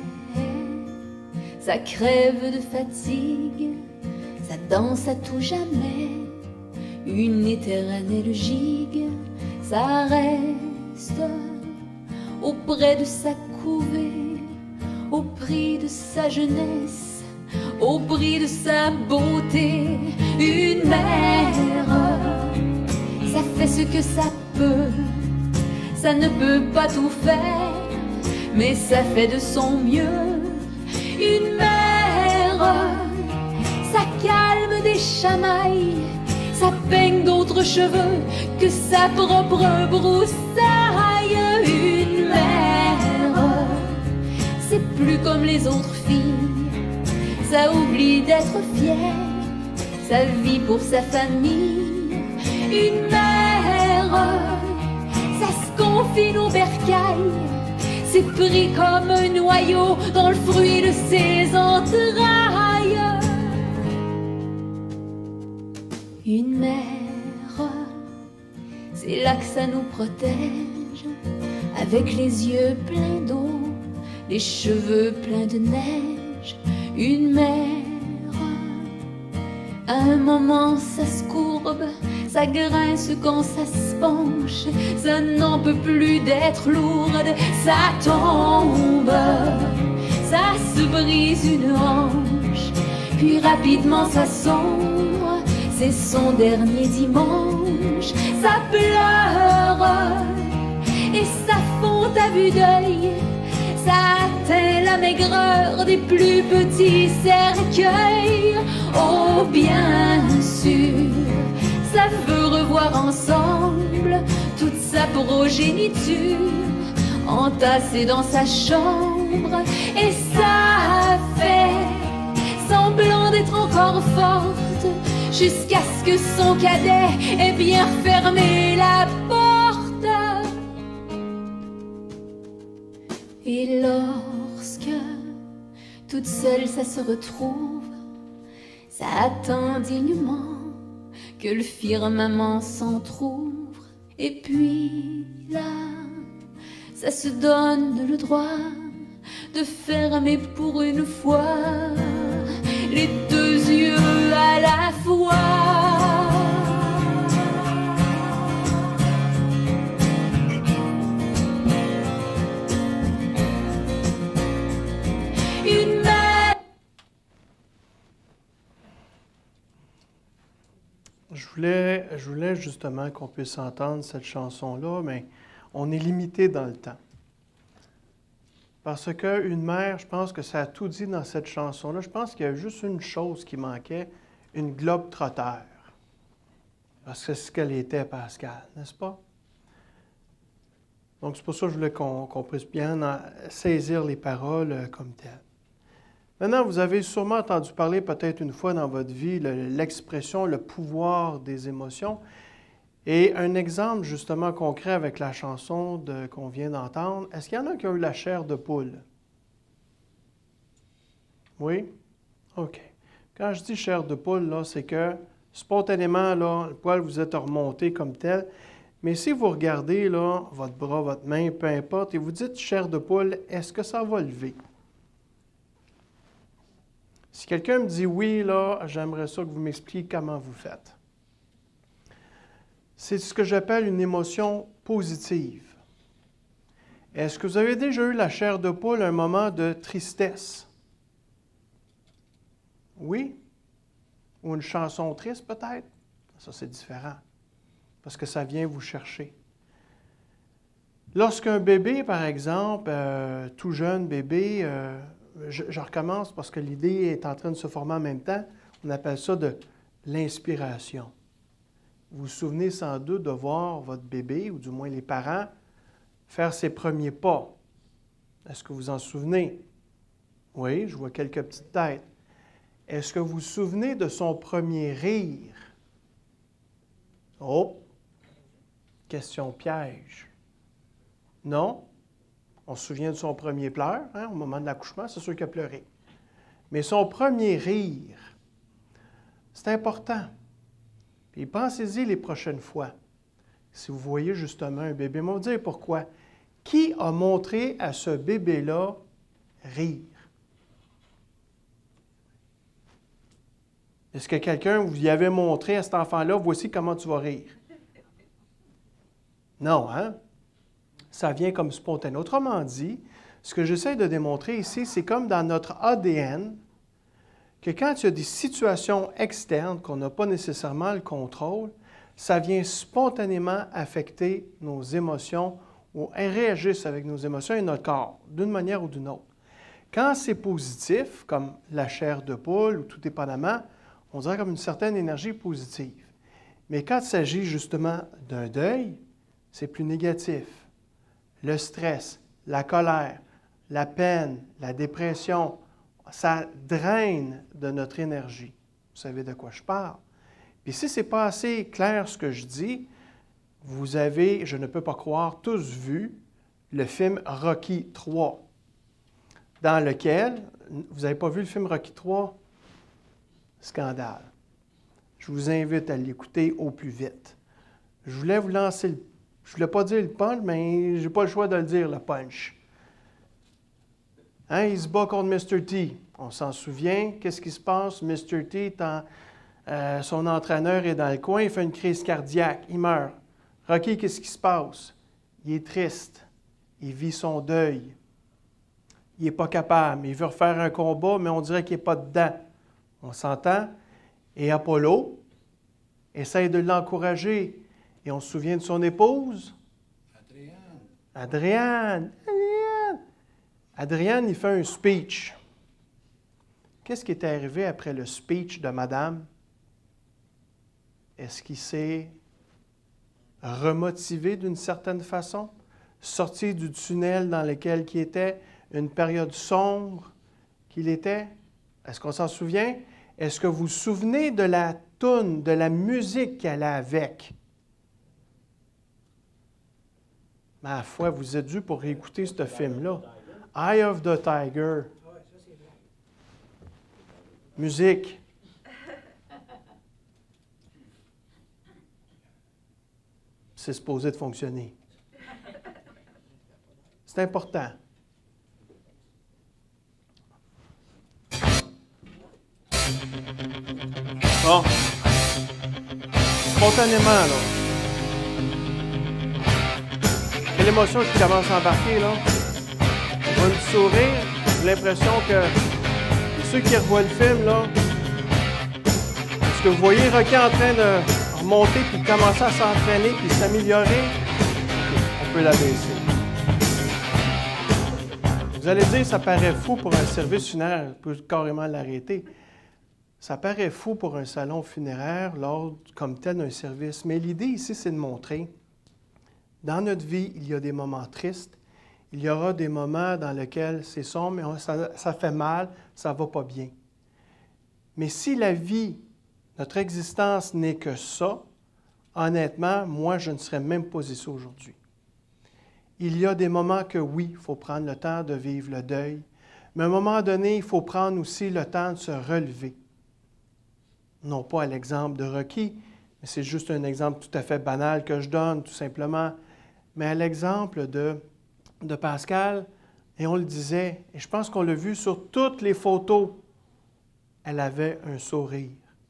ça crève de fatigue, ça danse à tout jamais, une éternelle gigue, ça reste auprès de sa couvée, au prix de sa jeunesse, au prix de sa beauté. Une mère, ça fait ce que ça peut, ça ne peut pas tout faire, mais ça fait de son mieux. Une mère, ça calme des chamailles, ça peigne d'autres cheveux que sa propre broussaille. Une mère, c'est plus comme les autres filles, ça oublie d'être fière, ça vit pour sa famille. Une mère, ça se confine au bercail, c'est pris comme un noyau dans le fruit de ses entrailles. Une mère, c'est là que ça nous protège, avec les yeux pleins d'eau, les cheveux pleins de neige. Une mère, à un moment ça se courbe, ça grince quand ça se penche, ça n'en peut plus d'être lourde, ça tombe, ça se brise une hanche, puis rapidement ça sombre, c'est son dernier dimanche. Ça pleure et ça fond à vue d'œil, ça atteint la maigreur des plus petits cercueils. Oh bien sûr, ça veut revoir ensemble toute sa progéniture entassée dans sa chambre, et ça fait semblant d'être encore forte jusqu'à ce que son cadet ait bien fermé la porte. Et lorsque toute seule ça se retrouve, ça attend dignement que le firmament s'entr'ouvre, et puis là, ça se donne le droit de fermer pour une fois les deux yeux à la fois. Une mère. Je voulais justement qu'on puisse entendre cette chanson-là, mais on est limité dans le temps. Parce qu'une mère, je pense que ça a tout dit dans cette chanson-là. Je pense qu'il y a juste une chose qui manquait, une globe-trotteur. Parce que c'est ce qu'elle était, Pascal, n'est-ce pas? Donc, c'est pour ça que je voulais qu'on puisse bien saisir les paroles comme telles. Maintenant, vous avez sûrement entendu parler peut-être une fois dans votre vie l'expression « le pouvoir des émotions ». Et un exemple justement concret avec la chanson qu'on vient d'entendre, est-ce qu'il y en a qui ont eu la chair de poule? Oui? OK. Quand je dis chair de poule, là, c'est que spontanément, là, le poil vous êtes remonté comme tel. Mais si vous regardez là, votre bras, votre main, peu importe, et vous dites chair de poule, est-ce que ça va lever? Si quelqu'un me dit oui, là, j'aimerais ça que vous m'expliquiez comment vous faites. C'est ce que j'appelle une émotion positive. Est-ce que vous avez déjà eu la chair de poule à un moment de tristesse? Oui? Ou une chanson triste peut-être? Ça, c'est différent, parce que ça vient vous chercher. Lorsqu'un bébé, par exemple, tout jeune bébé, je recommence parce que l'idée est en train de se former en même temps, on appelle ça de l'inspiration. Vous vous souvenez sans doute de voir votre bébé, ou du moins les parents, faire ses premiers pas. Est-ce que vous en souvenez? Oui, je vois quelques petites têtes. Est-ce que vous vous souvenez de son premier rire? Oh! Question piège. Non. On se souvient de son premier pleur, hein, au moment de l'accouchement, c'est sûr qu'il a pleuré. Mais son premier rire, c'est important. Puis pensez-y les prochaines fois. Si vous voyez justement un bébé, on va vous dire pourquoi. Qui a montré à ce bébé-là rire? Est-ce que quelqu'un vous y avait montré à cet enfant-là, voici comment tu vas rire? Non, hein? Ça vient comme spontané. Autrement dit, ce que j'essaie de démontrer ici, c'est comme dans notre ADN, que quand il y a des situations externes qu'on n'a pas nécessairement le contrôle, ça vient spontanément affecter nos émotions ou réagissent avec nos émotions et notre corps, d'une manière ou d'une autre. Quand c'est positif, comme la chair de poule ou tout dépendamment, on dirait comme une certaine énergie positive. Mais quand il s'agit justement d'un deuil, c'est plus négatif. Le stress, la colère, la peine, la dépression, ça draine de notre énergie. Vous savez de quoi je parle. Puis si ce n'est pas assez clair ce que je dis, vous avez, je ne peux pas croire, tous vu le film Rocky III, dans lequel, vous n'avez pas vu le film Rocky III? Scandale. Je vous invite à l'écouter au plus vite. Je voulais vous lancer le... Je ne voulais pas dire le punch, mais je n'ai pas le choix de le dire, le punch. Hein, il se bat contre Mr. T. On s'en souvient. Qu'est-ce qui se passe? Mr. T, son entraîneur est dans le coin, il fait une crise cardiaque, il meurt. Rocky, qu'est-ce qui se passe? Il est triste. Il vit son deuil. Il n'est pas capable. Il veut refaire un combat, mais on dirait qu'il n'est pas dedans. On s'entend? Et Apollo essaye de l'encourager. Et on se souvient de son épouse? Adrienne. Adrienne, il fait un speech. Qu'est-ce qui est arrivé après le speech de Madame? Est-ce qu'il s'est remotivé d'une certaine façon? Sorti du tunnel dans lequel il était, une période sombre qu'il était? Est-ce qu'on s'en souvient? Est-ce que vous vous souvenez de la toune, de la musique qu'elle a avec? Ma foi, vous êtes dû pour réécouter ce film-là. Eye of the Tiger. Musique. C'est supposé de fonctionner. C'est important. Bon. Spontanément, là. Quelle émotion qui commence à embarquer, là? Je vois un petit sourire. J'ai l'impression que ceux qui revoient le film, là, est-ce que vous voyez Rocky en train de remonter puis de commencer à s'entraîner puis s'améliorer? On peut la baisser. Vous allez dire, ça paraît fou pour un service funéraire, on peut carrément l'arrêter. Ça paraît fou pour un salon funéraire lors, comme tel, d'un service. Mais l'idée ici, c'est de montrer, dans notre vie, il y a des moments tristes, il y aura des moments dans lesquels c'est sombre, mais ça fait mal, ça ne va pas bien. Mais si la vie, notre existence n'est que ça, honnêtement, moi, je ne serais même pas ici aujourd'hui. Il y a des moments que oui, il faut prendre le temps de vivre le deuil, mais à un moment donné, il faut prendre aussi le temps de se relever. Non pas à l'exemple de Rocky, mais c'est juste un exemple tout à fait banal que je donne, tout simplement, mais à l'exemple de Pascal, et on le disait, et je pense qu'on l'a vu sur toutes les photos, elle avait un sourire.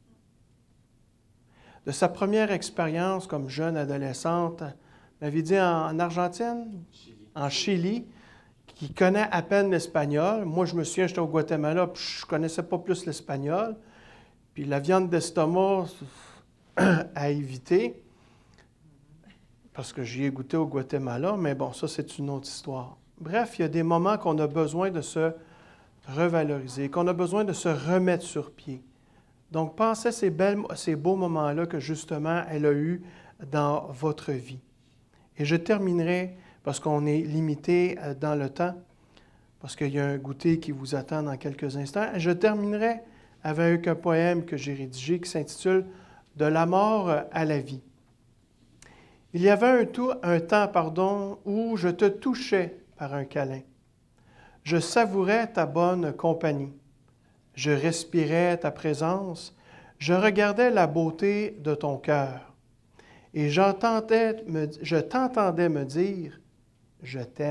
De sa première expérience comme jeune adolescente, elle m'avait dit en Argentine, en Chili, qui connaît à peine l'espagnol. Moi, je me souviens, j'étais au Guatemala, puis je ne connaissais pas plus l'espagnol. Puis la viande d'estomac à éviter, parce que j'y ai goûté au Guatemala, mais bon, ça, c'est une autre histoire. Bref, il y a des moments qu'on a besoin de se revaloriser, qu'on a besoin de se remettre sur pied. Donc, pensez à ces beaux moments-là que, justement, elle a eus dans votre vie. Et je terminerai, parce qu'on est limité dans le temps, parce qu'il y a un goûter qui vous attend dans quelques instants, je terminerai avec un poème que j'ai rédigé qui s'intitule « De la mort à la vie ». Il y avait un temps, où je te touchais par un câlin. Je savourais ta bonne compagnie. Je respirais ta présence. Je regardais la beauté de ton cœur. Et je t'entendais me dire, « Je t'aime ».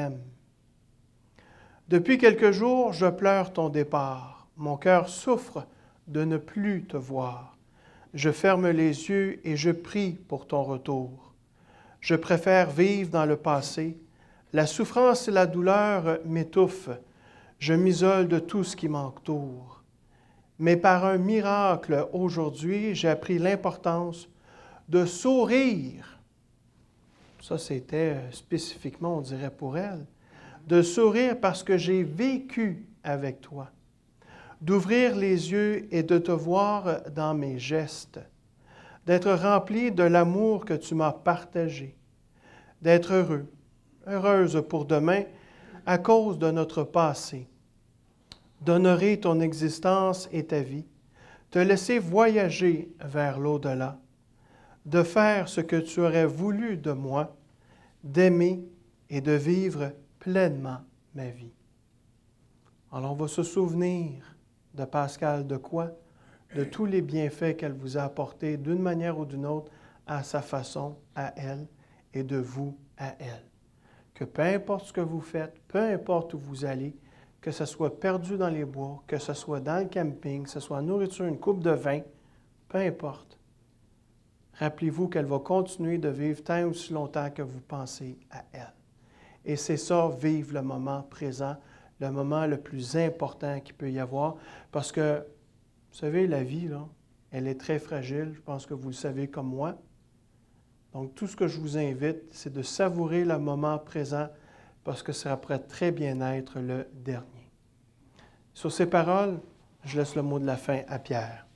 Depuis quelques jours, je pleure ton départ. Mon cœur souffre de ne plus te voir. Je ferme les yeux et je prie pour ton retour. Je préfère vivre dans le passé. La souffrance et la douleur m'étouffent. Je m'isole de tout ce qui m'entoure. Mais par un miracle, aujourd'hui, j'ai appris l'importance de sourire. Ça, c'était spécifiquement, on dirait, pour elle. De sourire parce que j'ai vécu avec toi. D'ouvrir les yeux et de te voir dans mes gestes. D'être rempli de l'amour que tu m'as partagé. D'être heureux, heureuse pour demain à cause de notre passé. D'honorer ton existence et ta vie. Te laisser voyager vers l'au-delà. De faire ce que tu aurais voulu de moi. D'aimer et de vivre pleinement ma vie. Alors, on va se souvenir de Pascal de quoi? De tous les bienfaits qu'elle vous a apportés d'une manière ou d'une autre à sa façon, à elle, et de vous à elle. Que peu importe ce que vous faites, peu importe où vous allez, que ce soit perdu dans les bois, que ce soit dans le camping, que ce soit en nourriture, une coupe de vin, peu importe. Rappelez-vous qu'elle va continuer de vivre tant ou aussi longtemps que vous pensez à elle. Et c'est ça, vivre le moment présent, le moment le plus important qu'il peut y avoir, parce que, vous savez, la vie, là, elle est très fragile, je pense que vous le savez comme moi. Donc, tout ce que je vous invite, c'est de savourer le moment présent, parce que ça pourrait très bien être le dernier. Sur ces paroles, je laisse le mot de la fin à Pierre.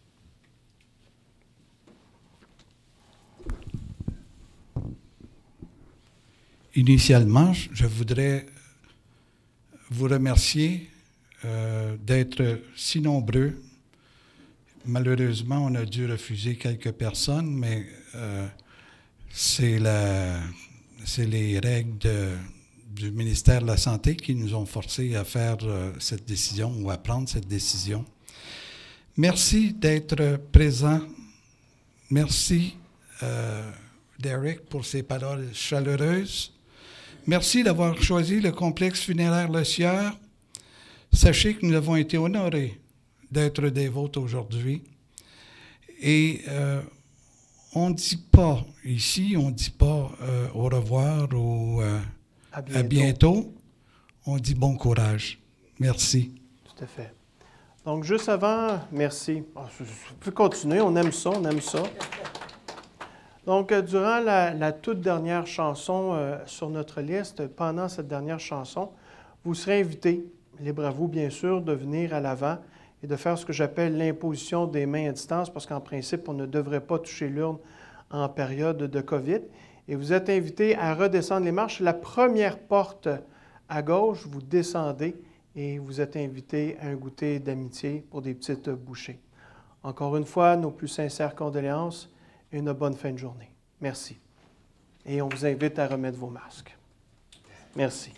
Initialement, je voudrais vous remercier d'être si nombreux. Malheureusement, on a dû refuser quelques personnes, mais c'est les règles du ministère de la Santé qui nous ont forcés à faire cette décision ou à prendre cette décision. Merci d'être présent. Merci, Derek, pour ces paroles chaleureuses. Merci d'avoir choisi le complexe funéraire Le Sieur. Sachez que nous avons été honorés d'être des vôtres aujourd'hui. Et on ne dit pas, ici, on ne dit pas au revoir ou à bientôt. On dit bon courage. Merci. Tout à fait. Donc, juste avant, merci. Je peux continuer, on aime ça, on aime ça. Donc, durant la toute dernière chanson sur notre liste, pendant cette dernière chanson, vous serez invités, libre à vous bien sûr, de venir à l'avant et de faire ce que j'appelle l'imposition des mains à distance, parce qu'en principe, on ne devrait pas toucher l'urne en période de COVID. Et vous êtes invités à redescendre les marches. La première porte à gauche, vous descendez et vous êtes invités à un goûter d'amitié pour des petites bouchées. Encore une fois, nos plus sincères condoléances et une bonne fin de journée. Merci. Et on vous invite à remettre vos masques. Merci.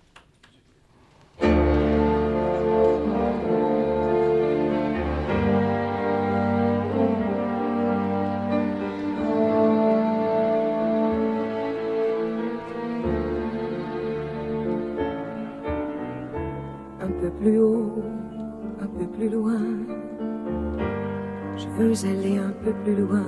Un peu plus haut, un peu plus loin. Je veux aller un peu plus loin.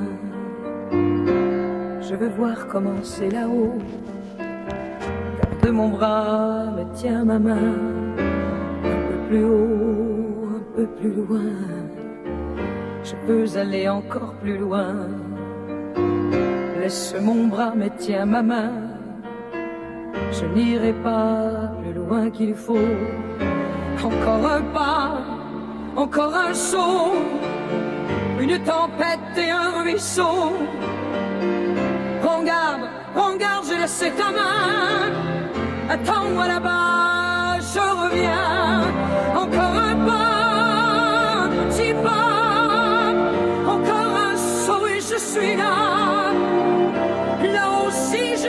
Je veux voir comment c'est là-haut. Garde mon bras, me tiens ma main. Un peu plus haut, un peu plus loin. Je veux aller encore plus loin. Laisse mon bras, me tiens ma main. Je n'irai pas plus loin qu'il faut. Encore un pas, encore un saut. Une tempête et un ruisseau. Prends garde, je laisse ta main. Attends-moi là-bas, je reviens. Encore un pas, petit pas. Encore un saut et je suis là. Là aussi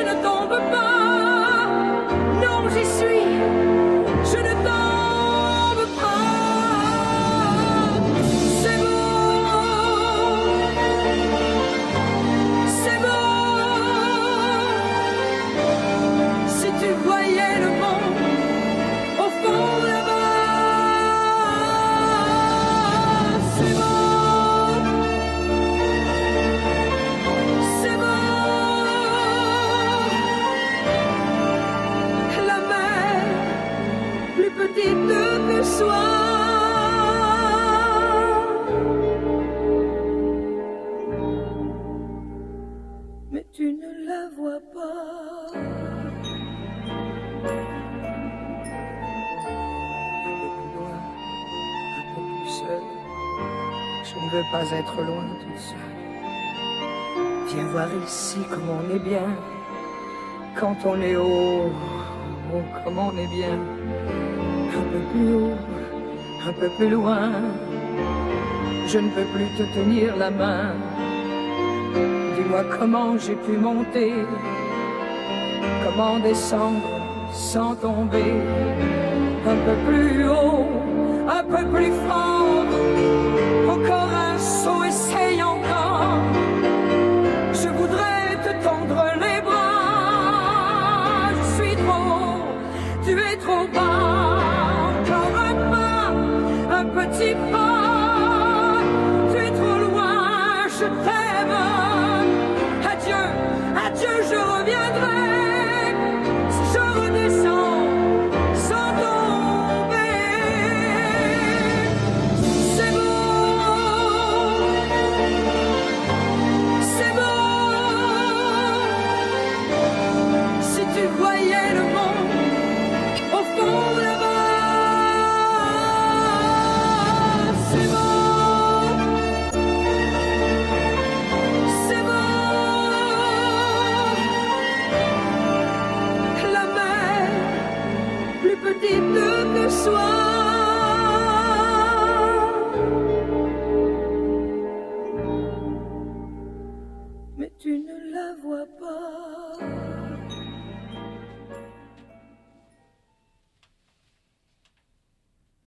Je ne veux pas être loin toute seule. Viens voir ici comme on est bien. Quand on est haut, oh, comme on est bien. Un peu plus haut, un peu plus loin. Je ne peux plus te tenir la main. Dis-moi comment j'ai pu monter, comment descendre sans tomber. Un peu plus haut, un peu plus fort. Encore un saut, essaye encore. Je voudrais te tendre les bras. Je suis trop haut, tu es trop bas. Encore un pas, un petit pas. Tu es trop loin, je t'aime. Adieu, adieu, je reviendrai. Si je redescends sans tomber. C'est beau, c'est beau. Si tu voyais le monde au fond là-bas. C'est beau, c'est beau. La mer, plus petite que soi.